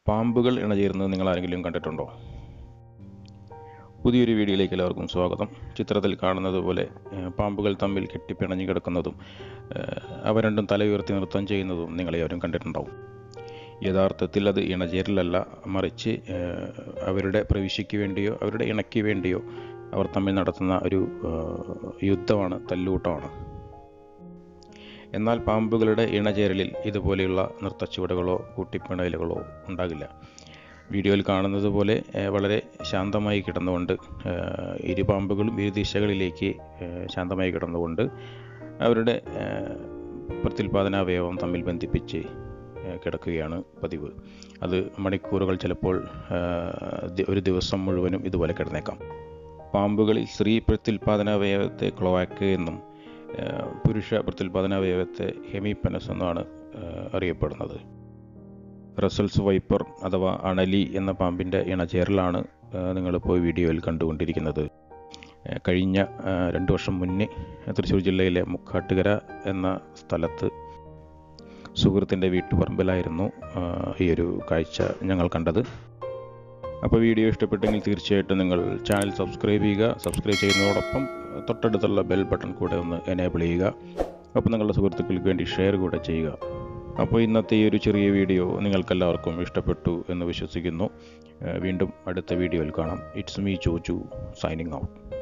പാമ്പുകൾ ഇണചേരുന്നത് നിങ്ങൾ ആരെങ്കിലും കണ്ടിട്ടുണ്ടോ? പുതിയൊരു വീഡിയോയിലേക്ക് എല്ലാവർക്കും സ്വാഗതം. ചിത്രത്തിൽ കാണുന്നത് പോലെ പാമ്പുകൾ തമ്മിൽ കെട്ടിപ്പിണഞ്ഞു കിടക്കുന്നതും അവ രണ്ടും തല ഉയർത്തി നൃത്തം ചെയ്യുന്നതും നിങ്ങളെല്ലാവരും കണ്ടിട്ടുണ്ടാവും. യഥാർത്ഥത്തിൽ അത് ഇണചേരലല്ല, മറിച്ച് അവരുടെ പ്രവിശ്യയ്ക്ക് വേണ്ടിയോ അവരുടെ ഇണയ്ക്ക് വേണ്ടിയോ അവർ തമ്മിൽ നടത്തുന്ന ഒരു യുദ്ധമാണ്, തല്ലൂട്ടമാണ്. എന്നാൽ പാമ്പുകളുടെ ഇണചേരലിൽ ഇതുപോലെയുള്ള നൃത്തച്ചുവടുകളോ കൂട്ടിപ്പിണയലുകളോ ഉണ്ടാകില്ല. വീഡിയോയിൽ കാണുന്നത് പോലെ വളരെ ശാന്തമായി കിടന്നുകൊണ്ട് ഇരു പാമ്പുകളും ഇരു ദിശകളിലേക്ക് ശാന്തമായി കിടന്നുകൊണ്ട് അവരുടെ പ്രത്യുൽപാദനാവയവം തമ്മിൽ ബന്ധിപ്പിച്ച് കിടക്കുകയാണ് പതിവ്. അത് മണിക്കൂറുകൾ, ചിലപ്പോൾ ഒരു ദിവസം മുഴുവനും ഇതുപോലെ കിടന്നേക്കാം. പാമ്പുകളിൽ സ്ത്രീ പ്രത്യുൽപാദനാവയവത്തെ ക്ലോവാക്ക് എന്നും പുരുഷ പ്രത്യുൽപാദനാവയവത്തെ ഹെമിപെനസ് എന്നാണ് അറിയപ്പെടുന്നത്. റസൽസ് വൈപ്പർ അഥവാ അണലി എന്ന പാമ്പിൻ്റെ ഇണചേരലാണ് നിങ്ങളിപ്പോൾ വീഡിയോയിൽ കണ്ടുകൊണ്ടിരിക്കുന്നത്. കഴിഞ്ഞ 2 വർഷം മുന്നേ തൃശ്ശൂർ ജില്ലയിലെ മുക്കാട്ടുകര എന്ന സ്ഥലത്ത് സുഹൃത്തിൻ്റെ വീട്ടുപറമ്പിലായിരുന്നു ഈ ഒരു കാഴ്ച ഞങ്ങൾ കണ്ടത്. അപ്പോൾ വീഡിയോ ഇഷ്ടപ്പെട്ടെങ്കിൽ തീർച്ചയായിട്ടും നിങ്ങൾ ചാനൽ സബ്സ്ക്രൈബ് ചെയ്യുക. സബ്സ്ക്രൈബ് ചെയ്യുന്നതോടൊപ്പം തൊട്ടടുത്തുള്ള ബെൽ ബട്ടൺ കൂടെ ഒന്ന് എനേബിൾ ചെയ്യുക. അപ്പോൾ നിങ്ങളുടെ സുഹൃത്തുക്കൾക്ക് വേണ്ടി ഷെയർ കൂടെ ചെയ്യുക. അപ്പോൾ ഇന്നത്തെ ഈ ഒരു ചെറിയ വീഡിയോ നിങ്ങൾക്കെല്ലാവർക്കും ഇഷ്ടപ്പെട്ടു എന്ന് വിശ്വസിക്കുന്നു. വീണ്ടും അടുത്ത വീഡിയോയിൽ കാണാം. It's me Joju signing out.